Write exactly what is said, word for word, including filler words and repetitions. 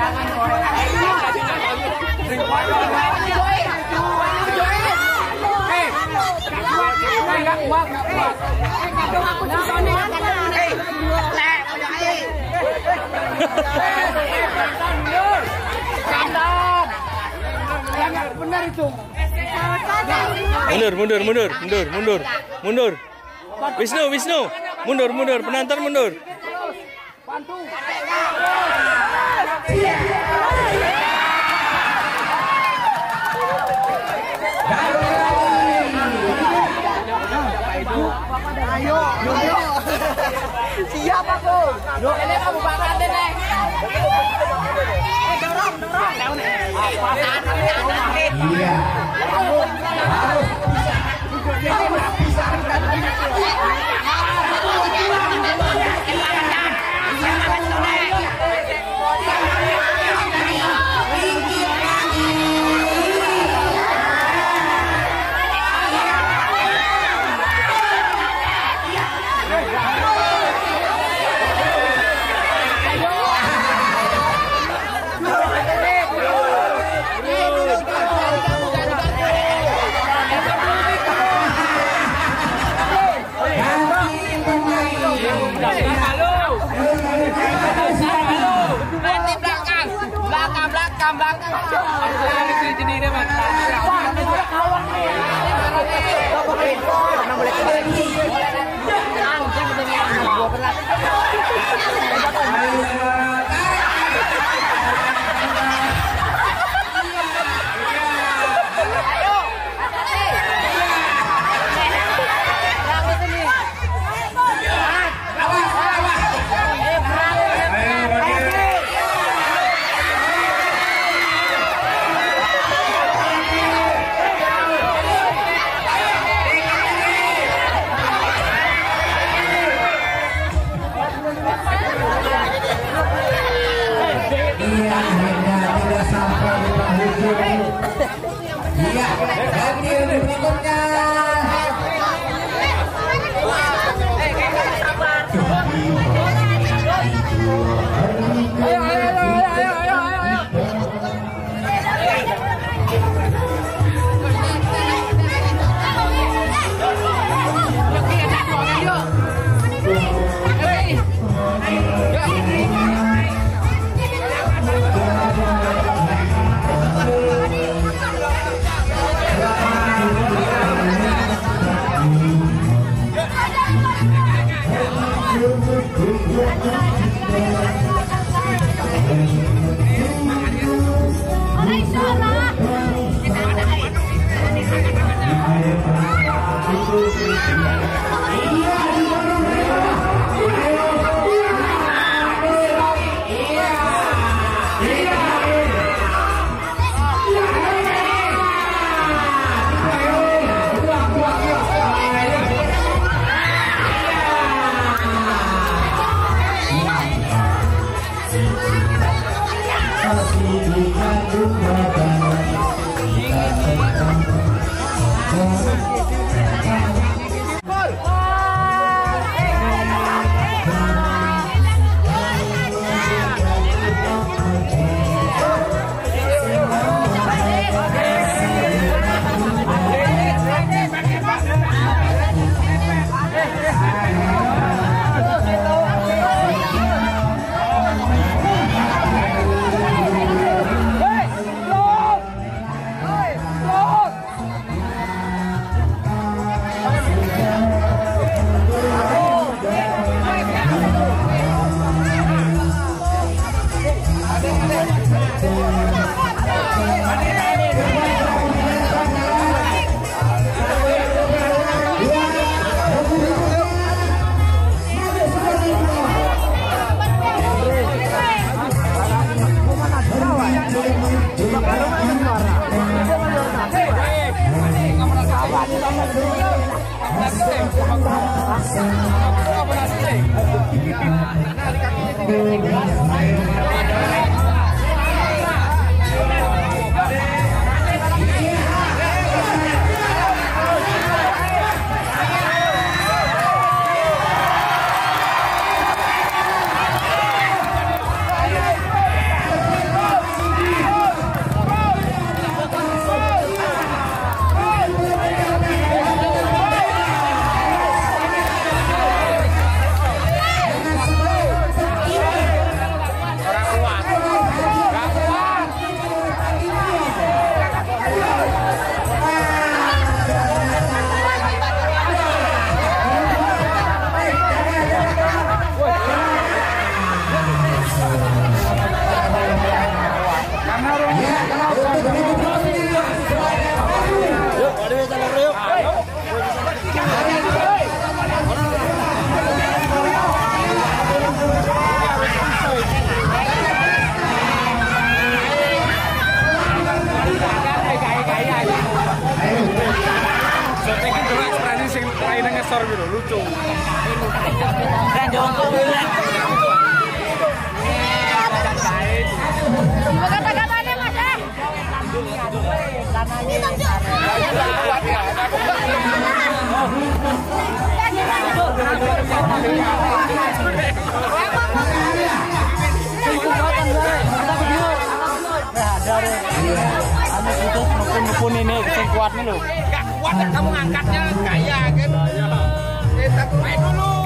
Benar itu. Mundur, mundur, mundur, mundur, mundur, mundur. Wisnu, Wisnu, mundur, mundur, penonton mundur. Bantu. Ayo, ayo. Siap aku. Loh, ini kamu bakal deh. Dorong, dorong. Iya. Belakang, belakang. Jadi dia mas. Kawan nih. Mana boleh pergi? Anjing betulnya. Gua berat. Ayo. Yang sini. Awas, awas. Eh, berat. Iya, tidak sampai di penghujung. Iya, dan yang berikutnya. Ayo, ayo, ayo, ayo, ayo, ayo. pun ini sing kuat nih lo. Gak kuat kamu ngangkatnya gaya kan. Eh, satu main dulu.